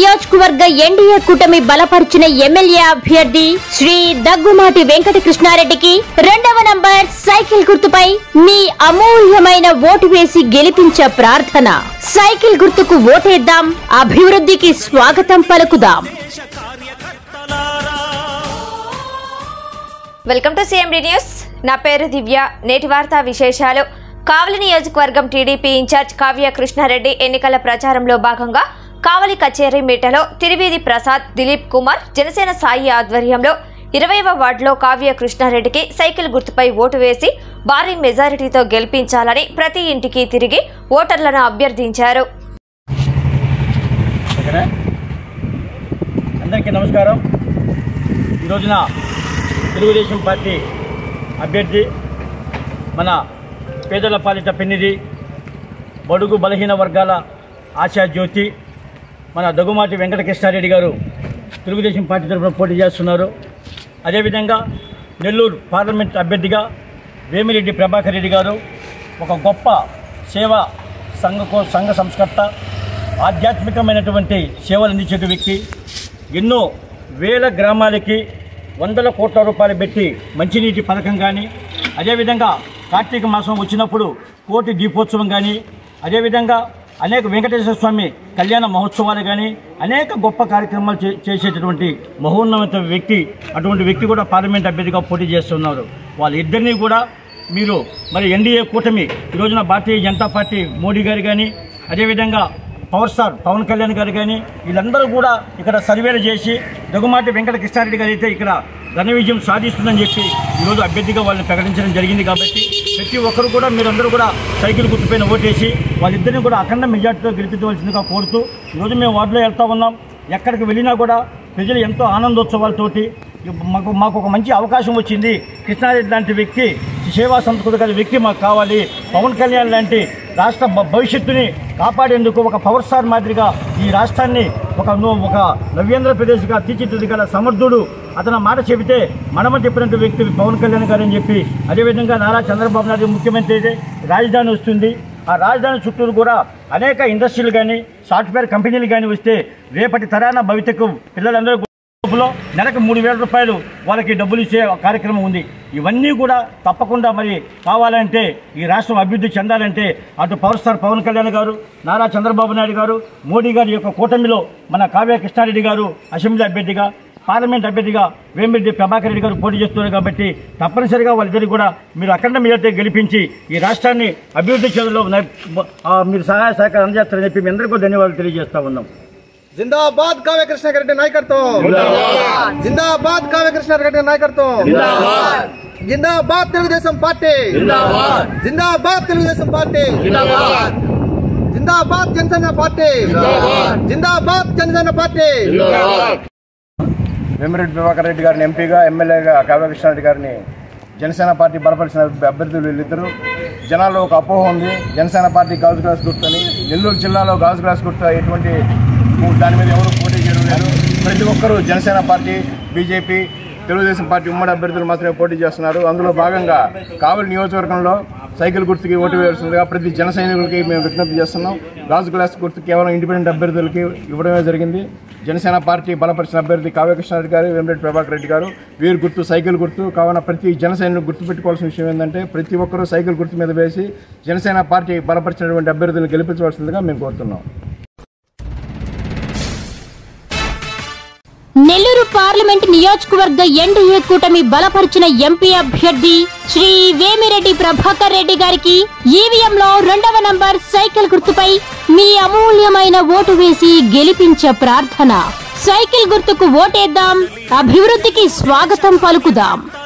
నియోజకవర్గ ఎన్డీఏ కూటమి బలపరిచిన ఎమ్మెల్యే అభ్యర్థి శ్రీ దగ్గుమాటి వెంకట కృష్ణారెడ్డికి 2వ నంబర్ సైకిల్ గుర్తుపై మీ అమూల్యమైన ఓటు వేసి గెలిపించే ప్రార్థన. సైకిల్ గుర్తుకు ఓటేద్దాం, అభివృద్ధికి స్వాగతం పలుకుదాం. Welcome to CMD news. నా పేరు దివ్య. నేటి వార్తా విశేషాలు. కావలి నియోజకవర్గం టీడీపీ ఇన్ఛార్జ్ కావ్య కృష్ణారెడ్డి ఎన్నికల ప్రచారంలో భాగంగా కావలి కచేరీ మీటలో తిరువీధి ప్రసాద్, దిలీప్ కుమార్, జనసేన సాయి ఆధ్వర్యంలో 20వ వార్డులో కావ్య కృష్ణారెడ్డికి సైకిల్ గుర్తుపై ఓటు వేసి భారీ మెజారిటీతో గెలిపించాలని ప్రతి ఇంటికి తిరిగి ఓటర్లను అభ్యర్థించారు. అందరికీ నమస్కారం. ఈ రోజున తెలుగుదేశం పార్టీ అభ్యర్థి, మన పేదల పాలిట పెన్నిధి, బడుగు బలహీన వర్గాల ఆశా జ్యోతి, మన దగ్గుమాటి వెంకట కృష్ణారెడ్డి గారు తెలుగుదేశం పార్టీ తరఫున పోటీ చేస్తున్నారు. అదేవిధంగా నెల్లూరు పార్లమెంట్ అభ్యర్థిగా వేమిరెడ్డి ప్రభాకర్ రెడ్డి గారు ఒక గొప్ప సేవా సంఘ సంస్కర్త, ఆధ్యాత్మికమైనటువంటి సేవలు అందించే వ్యక్తి. ఎన్నో వేల గ్రామాలకి వందల కోట్ల రూపాయలు పెట్టి మంచినీటి పథకం కానీ, అదేవిధంగా కార్తీక మాసం వచ్చినప్పుడు కోటి దీపోత్సవం కానీ, అదేవిధంగా అనేక వెంకటేశ్వర స్వామి కళ్యాణ మహోత్సవాలు కానీ, అనేక గొప్ప కార్యక్రమాలు చేసేటటువంటి మహోన్నత వ్యక్తి. అటువంటి వ్యక్తి కూడా పార్లమెంట్ అభ్యర్థిగా పోటీ చేస్తున్నారు. వాళ్ళిద్దరినీ కూడా మీరు మరి ఎన్డీఏ కూటమి ఈ రోజున భారతీయ జనతా పార్టీ మోడీ గారు కానీ, అదేవిధంగా పవర్ స్టార్ పవన్ కళ్యాణ్ గారు కానీ, వీళ్ళందరూ కూడా ఇక్కడ సర్వేలు చేసి దగ్గుమాటి వెంకట కృష్ణారెడ్డి గారు అయితే ఇక్కడ ఘన విజయం సాధిస్తుందని చెప్పి ఈరోజు అభ్యర్థిగా వాళ్ళని ప్రకటించడం జరిగింది. కాబట్టి ప్రతి ఒక్కరు కూడా మీరందరూ కూడా సైకిల్ గుర్తుపైన ఓటేసి వాళ్ళిద్దరిని కూడా అఖండ మెజార్టీతో గెలిపించవలసిందిగా కోరుతూ ఈరోజు మేము వార్డులో వెళ్తూ ఉన్నాం. ఎక్కడికి వెళ్ళినా కూడా ప్రజలు ఎంతో ఆనందోత్సవాలతోటి మాకు ఒక మంచి అవకాశం వచ్చింది, కృష్ణారెడ్డి లాంటి వ్యక్తి, సేవా సంస్కృతి గల వ్యక్తి మాకు కావాలి, పవన్ కళ్యాణ్ లాంటి రాష్ట్ర భవిష్యత్తుని కాపాడేందుకు ఒక పవర్ స్టార్ మాదిరిగా ఈ రాష్ట్రాన్ని ఒక నవ్యాంధ్రప్రదేశ్గా తీర్చిదిద్దగల సమర్థుడు, అతను మాట చెబితే మనమ చెప్పినట్టు వ్యక్తి పవన్ కళ్యాణ్ గారు అని చెప్పి, అదేవిధంగా నారా చంద్రబాబు నాయుడు ముఖ్యమంత్రి అయితే రాజధాని వస్తుంది. ఆ రాజధాని చుట్టూరు కూడా అనేక ఇండస్ట్రీలు కానీ, సాఫ్ట్వేర్ కంపెనీలు కానీ వస్తే రేపటి తరాన భవితకు పిల్లలందరూ నెలకు 3,000 రూపాయలు వాళ్ళకి డబ్బులు ఇచ్చే కార్యక్రమం ఉంది. ఇవన్నీ కూడా తప్పకుండా మరి కావాలంటే, ఈ రాష్ట్రం అభివృద్ధి చెందాలంటే అటు పవర్ స్టార్ పవన్ కళ్యాణ్ గారు, నారా చంద్రబాబు నాయుడు గారు, మోడీ గారి యొక్క కూటమిలో మన కావ్య కృష్ణారెడ్డి గారు అసెంబ్లీ అభ్యర్థిగా, పార్లమెంట్ అభ్యర్థిగా వేమిరెడ్డి ప్రభాకర్ రెడ్డి గారు పోటీ చేస్తున్నారు. కాబట్టి తప్పనిసరిగా వాళ్ళిద్దరికీ కూడా మీరు అఖండ మెజారిటీ గెలిపించి ఈ రాష్ట్రాన్ని అభివృద్ధి చెందలో మీరు సహాయ సహకారం అందజేస్తారని చెప్పి మీ అందరికీ ధన్యవాదాలు తెలియజేస్తా ఉన్నాం. జిందాబాద్ కావ్య కృష్ణారెడ్డి నాయకత్వం, జిందాబాద్ కావ్య కృష్ణారెడ్డి నాయకత్వం, జిందాబాద్ తెలుగుదేశం పార్టీ, జిందాబాద్ తెలుగుదేశం పార్టీ, జిందాబాద్ జనసేన పార్టీ, జిందాబాద్ జనసేన పార్టీ. వేమిరెడ్డి ప్రభాకర్ రెడ్డి గారిని ఎంపీగా, ఎమ్మెల్యేగా కావ్య కృష్ణారెడ్డి గారిని జనసేన పార్టీ బలపరిచిన అభ్యర్థులు వీళ్ళిద్దరూ. జనాల్లో ఒక అపోహ ఉంది, జనసేన పార్టీ గాజు గ్లాస్ గుర్తని. నెల్లూరు జిల్లాలో గాజు గ్లాస్ గుర్తు ఎటువంటి దాని మీద ఎవరు పోటీ చేయడం లేదు. ప్రతి ఒక్కరూ Janasena party, BJP, Telugu Desam party ఉమ్మడి అభ్యర్థులు మాత్రమే పోటీ చేస్తున్నారు. అందులో భాగంగా కావలి నియోజకవర్గంలో సైకిల్ గుర్తుకి ఓటు వేయాల్సిందిగా ప్రతి జన సైనికులకి మేము విజ్ఞప్తి చేస్తున్నాం. గాజు గ్లాస్ గుర్తు కేవలం ఇండిపెండెంట్ అభ్యర్థులకి ఇవ్వడమే జరిగింది. జనసేన పార్టీ బలపరిచిన అభ్యర్థి కావ్య కృష్ణారెడ్డి గారు, వేమిరెడ్డి ప్రభాకర్ రెడ్డి గారు, వీరి గుర్తు సైకిల్ గుర్తు కావున ప్రతి జన సైనికులు గుర్తుపెట్టుకోవాల్సిన విషయం ఏంటంటే ప్రతి ఒక్కరూ సైకిల్ గుర్తు మీద వేసి జనసేన పార్టీ బలపరిచినటువంటి అభ్యర్థులను గెలిపించవలసిందిగా మేము కోరుతున్నాం. నెల్లూరు పార్లమెంట్ నియోజకవర్గ ఎన్డీఏ కూటమి బలపరిచిన ఎంపీ అభ్యర్థి శ్రీ వేమిరెడ్డి ప్రభాకర్ రెడ్డి గారికి ఈవీఎంలో 2వ నంబర్ సైకిల్ గుర్తుపై మీ అమూల్యమైన ఓటు వేసి గెలిపించే ప్రార్థన. సైకిల్ గుర్తుకు ఓటేద్దాం, అభివృద్ధికి స్వాగతం పలుకుదాం.